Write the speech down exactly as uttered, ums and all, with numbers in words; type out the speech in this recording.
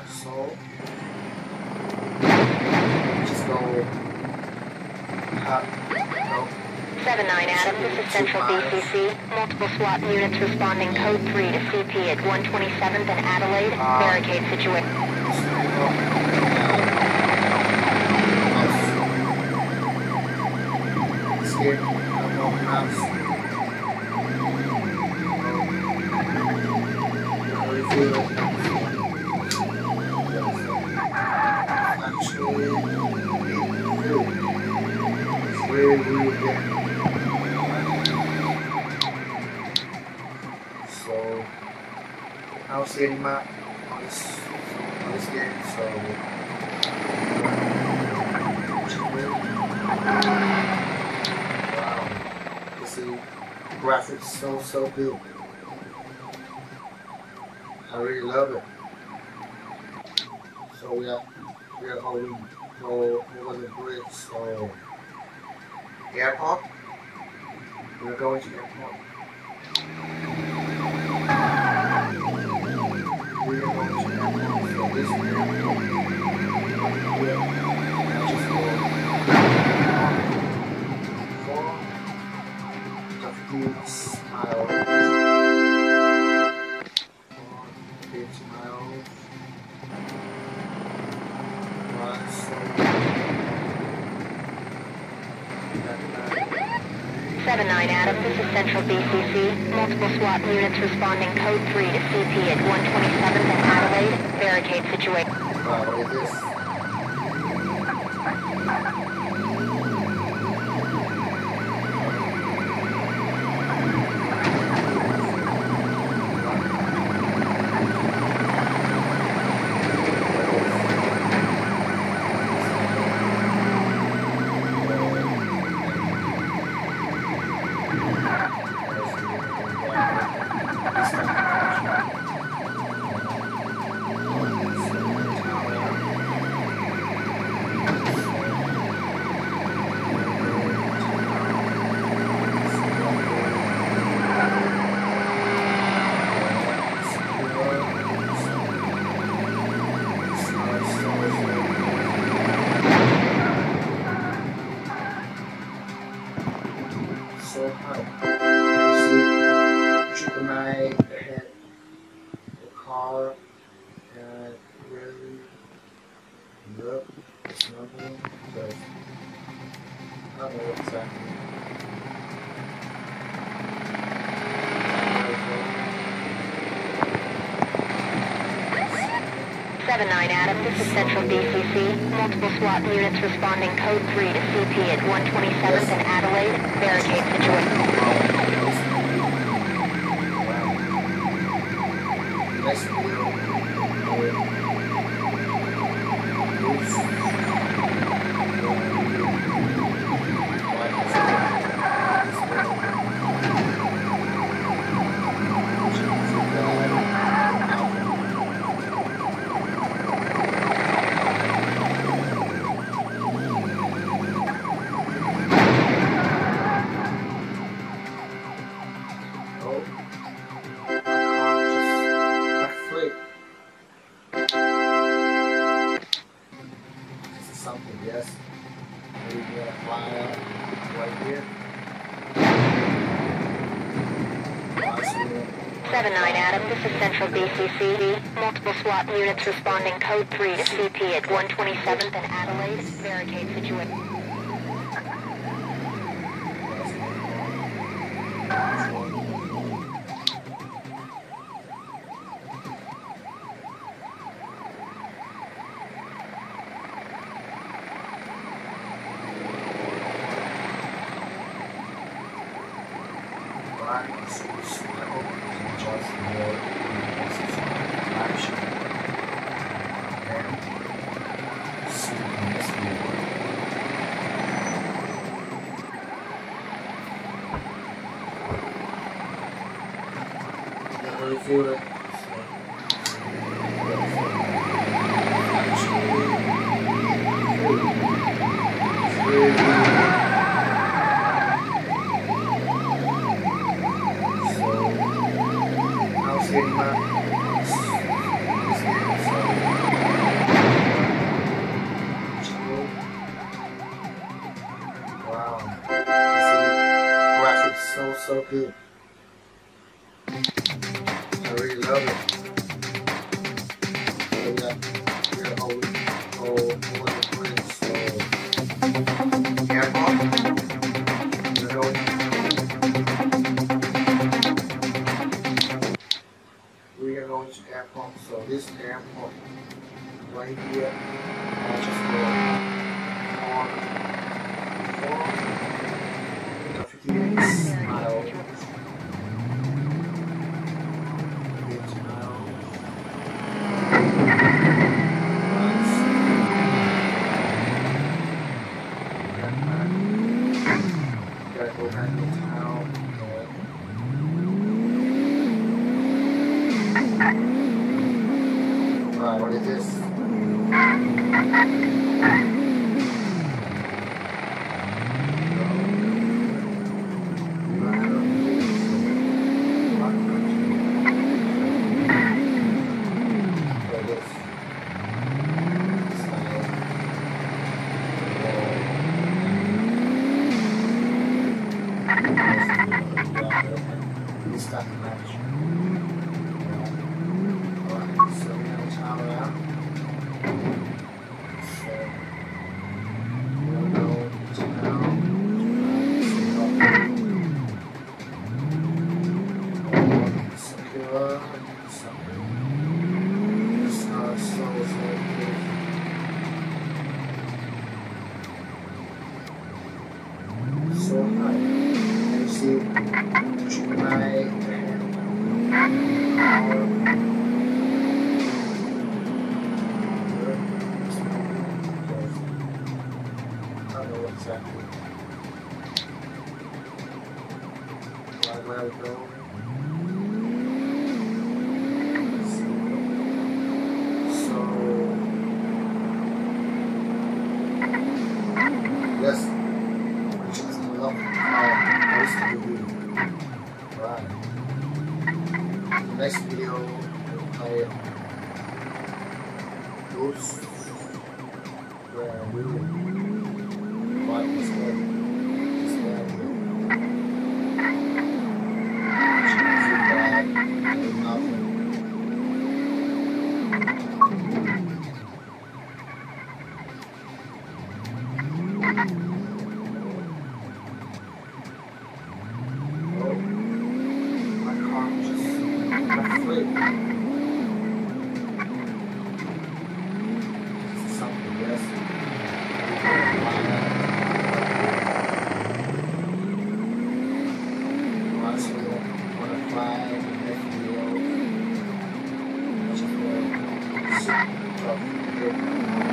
So just go up, go. seven nine Adam, this is Central B C C. Multiple SWAT units responding code three to C P at one twenty-seventh and Adelaide. Uh, Barricade situation. Escape, no maps. Actually, it's really, really good. So, I don't see any map on this, on this game, so wow, this is graphics so so good. I really love it. So we are we are going to go over the bridge. So airport. We are going to airport. We are going to airport. So this is airport. Yeah. Now just go on for fifty miles. fifty miles. seven nine Adam, this is Central B C C. Multiple SWAT units responding code three to C P at one twenty-seventh and Adelaide. Barricade situation. Wow, what is this? So high. See, triple nine ahead, the car, and really look, it's nothing, but I don't know exactly. seven nine Adam, this is Central B C C. Multiple SWAT units responding code three to C P at one twenty-seventh and Adelaide. Barricade situation. Nice view. Something, yes. Maybe we're gonna fly out right here. seven nine Adam, this is Central B C C. Multiple SWAT units responding code three to C P at one twenty-seventh and Adelaide. Barricade situation. going to airport. So this airport right here, I'll just go on for fifty-six miles. What is this? So high. You see, July I don't know exactly where we go. So yes. Right. Next video, I those where we will find this one. This one nothing. Something, yes. Once we want to fly the next video, just go sit up here.